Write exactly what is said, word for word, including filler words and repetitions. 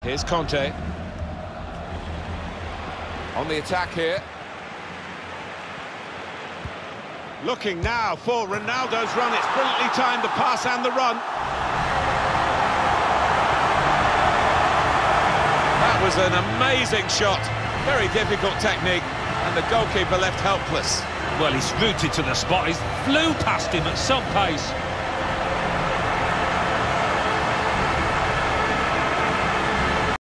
Here's Conte. On the attack here. Looking now for Ronaldo's run. It's brilliantly timed, the pass and the run. That was an amazing shot. Very difficult technique, and the goalkeeper left helpless. Well, he's rooted to the spot. He flew past him at some pace.